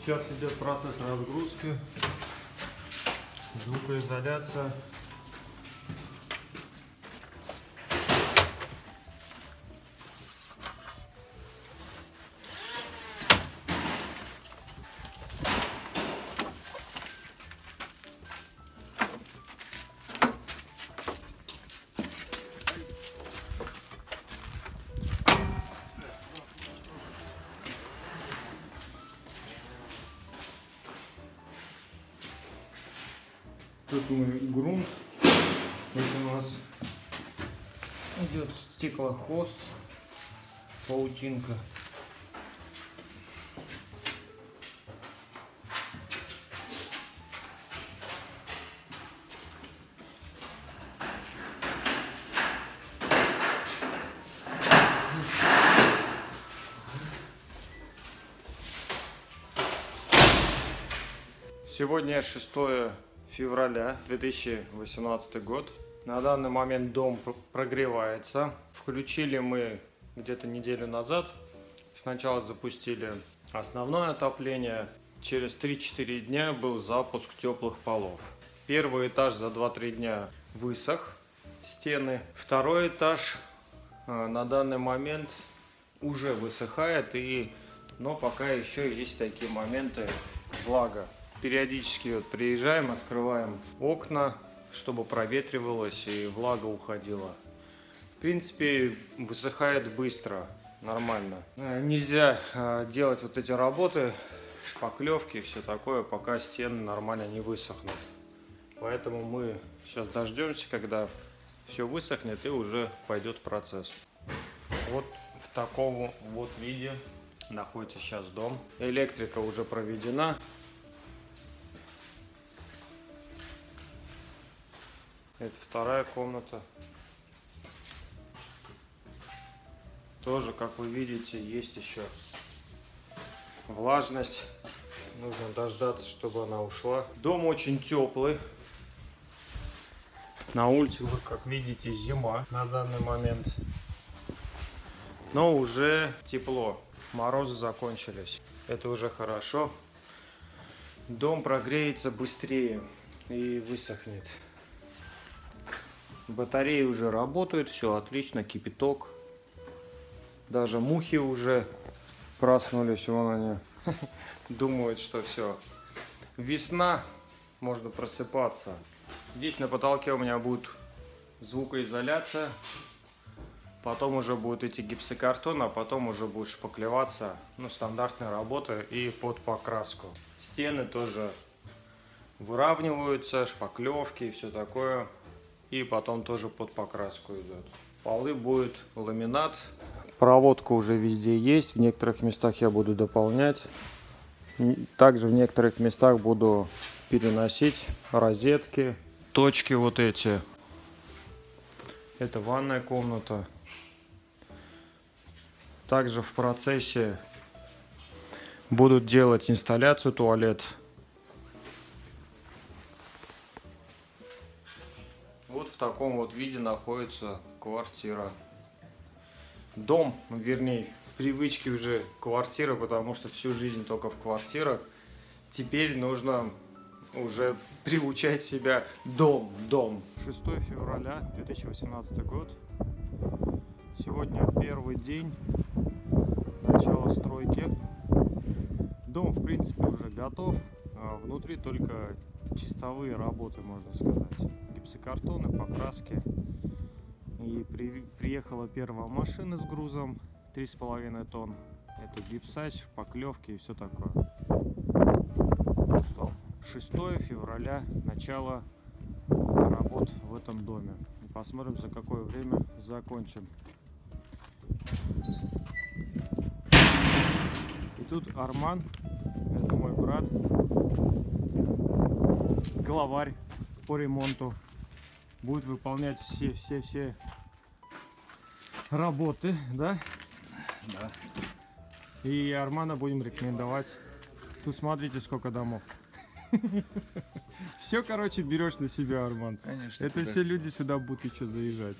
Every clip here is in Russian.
Сейчас идет процесс разгрузки, звукоизоляция. Тут мы грунт, это у нас идет стеклохост, паутинка. Сегодня 6 февраля 2018 год. На данный момент дом прогревается. Включили мы где-то неделю назад. Сначала запустили основное отопление. Через 3-4 дня был запуск теплых полов. Первый этаж за 2-3 дня высох, стены. Второй этаж на данный момент уже высыхает, но пока еще есть такие моменты, влага. Периодически вот приезжаем, открываем окна, чтобы проветривалось и влага уходила. В принципе, высыхает быстро, нормально. Нельзя делать вот эти работы, шпаклевки и все такое, пока стены нормально не высохнут. Поэтому мы сейчас дождемся, когда все высохнет и уже пойдет процесс. Вот в таком вот виде находится сейчас дом. Электрика уже проведена. Это вторая комната. Тоже, как вы видите, есть еще влажность. Нужно дождаться, чтобы она ушла. Дом очень теплый. На улице, вы как видите, зима на данный момент. Но уже тепло. Морозы закончились. Это уже хорошо. Дом прогреется быстрее и высохнет. Батареи уже работают, все отлично, кипяток. Даже мухи уже проснулись, вон они. Думают, что все. Весна, можно просыпаться. Здесь на потолке у меня будет звукоизоляция. Потом уже будет идти гипсокартон, а потом уже будет шпаклеваться. Ну, стандартная работа и под покраску. Стены тоже выравниваются, шпаклевки и все такое. И потом тоже под покраску идет. Полы будет ламинат. Проводка уже везде есть. В некоторых местах я буду дополнять. Также в некоторых местах буду переносить розетки. Точки вот эти. Это ванная комната. Также в процессе будут делать инсталляцию туалет. Вот в таком вот виде находится квартира. Дом, вернее, в привычке уже квартира, потому что всю жизнь только в квартирах. Теперь нужно уже приучать себя дом. 6 февраля 2018 год. Сегодня первый день начала стройки. Дом, в принципе, уже готов. Внутри только чистовые работы, можно сказать. Гипсокартоны, покраски. И приехала первая машина с грузом 3,5 тонн. Это гипсач, шпаклевки и все такое. Ну что, 6 февраля, начало работ в этом доме. Посмотрим, за какое время закончим. И тут Арман, это мой брат, главарь по ремонту, будет выполнять все работы, да? Да. И Армана будем рекомендовать. Тут смотрите, сколько домов. Все, короче, берешь на себя, Арман. Конечно. Это все люди сюда будут еще заезжать.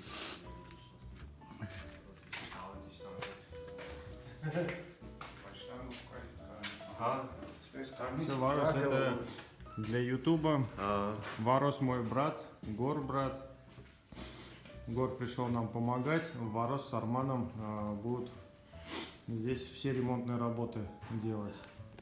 Ага, список. Все, Варус, это для Ютуба. Варус мой брат, Гор брат. Гор пришел нам помогать. Варус с Арманом будут здесь все ремонтные работы делать.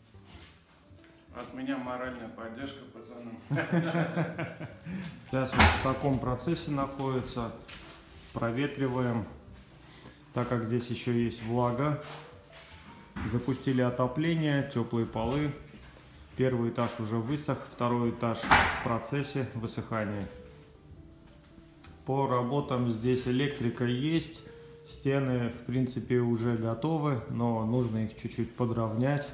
От меня моральная поддержка пацанам. Сейчас вот в таком процессе находится. Проветриваем, так как здесь еще есть влага. Запустили отопление, теплые полы. Первый этаж уже высох, второй этаж в процессе высыхания. По работам здесь электрика есть. Стены в принципе уже готовы, но нужно их чуть-чуть подровнять.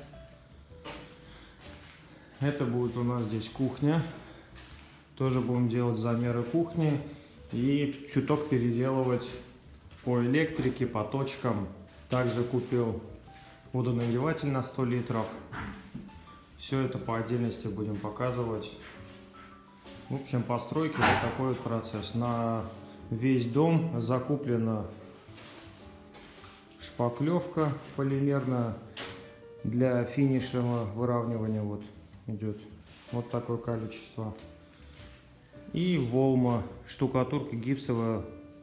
Это будет у нас здесь кухня. Тоже будем делать замеры кухни и чуток переделывать по электрике, по точкам. Также купил водонагреватель на 100 литров. Все это по отдельности будем показывать. В общем, постройки вот такой вот процесс. На весь дом закуплена шпаклевка полимерная для финишного выравнивания. Вот идет вот такое количество. И волма, штукатурка гипсовая,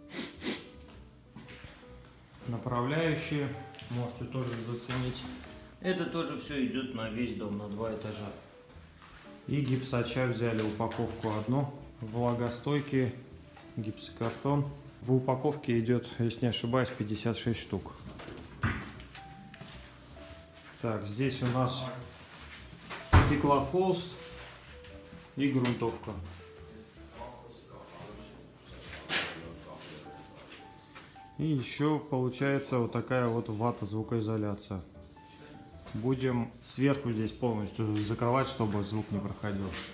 направляющие, можете тоже заценить. Это тоже все идет на весь дом, на 2 этажа. И гипсача взяли упаковку одну, влагостойкий гипсокартон. В упаковке идет, если не ошибаюсь, 56 штук. Так, здесь у нас стеклохолст и грунтовка. И еще получается вот такая вот вата звукоизоляция. Будем сверху здесь полностью закрывать, чтобы звук не проходил.